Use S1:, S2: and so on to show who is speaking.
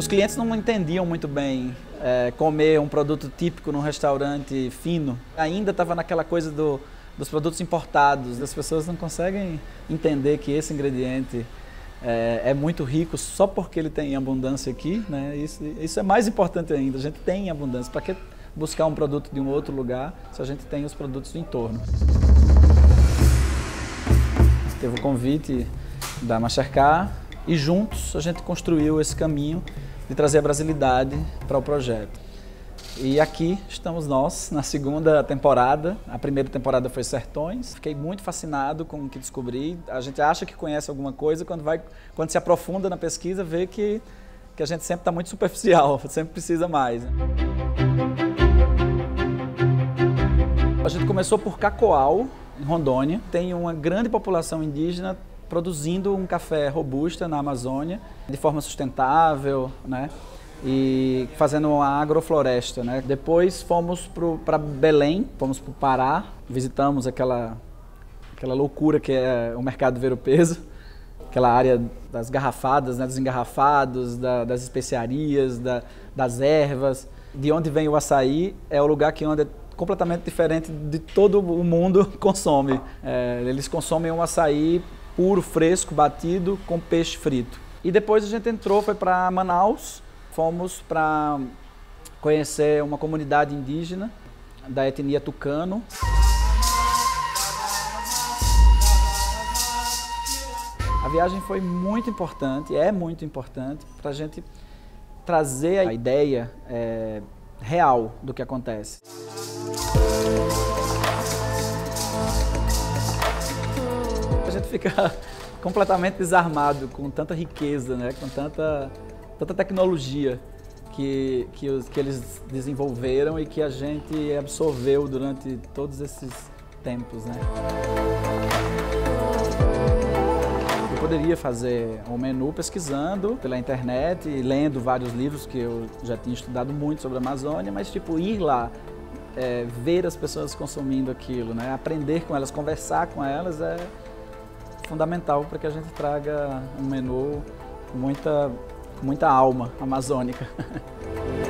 S1: Os clientes não entendiam muito bem comer um produto típico num restaurante fino. Ainda estava naquela coisa dos produtos importados. As pessoas não conseguem entender que esse ingrediente é muito rico só porque ele tem abundância aqui, né? Isso é mais importante ainda, a gente tem abundância. Para que buscar um produto de um outro lugar se a gente tem os produtos do entorno? Teve o convite da Mastercard e juntos a gente construiu esse caminho de trazer a brasilidade para o projeto. E aqui estamos nós, na segunda temporada. A primeira temporada foi Sertões. Fiquei muito fascinado com o que descobri. A gente acha que conhece alguma coisa, quando se aprofunda na pesquisa, vê que a gente sempre está muito superficial, sempre precisa mais, né? A gente começou por Cacoal, em Rondônia. Tem uma grande população indígena produzindo um café robusta na Amazônia, de forma sustentável, né? E fazendo uma agrofloresta, né? Depois fomos para Belém, fomos para o Pará, visitamos aquela loucura que é o mercado ver-o-peso, aquela área das garrafadas, né? Dos engarrafados, das especiarias, das ervas. De onde vem o açaí é o lugar onde é completamente diferente de todo o mundo consome. Eles consomem um açaí puro, fresco, batido, com peixe frito. E depois a gente foi para Manaus. Fomos para conhecer uma comunidade indígena da etnia tucano. A viagem foi muito importante, é muito importante para a gente trazer a ideia real do que acontece. A gente fica completamente desarmado com tanta riqueza, né? Com tanta tecnologia que eles desenvolveram e que a gente absorveu durante todos esses tempos, né? Eu poderia fazer um menu pesquisando pela internet e lendo vários livros que eu já tinha estudado muito sobre a Amazônia, mas tipo ir lá, ver as pessoas consumindo aquilo, né? Aprender com elas, conversar com elas é fundamental para que a gente traga um menu com muita alma amazônica.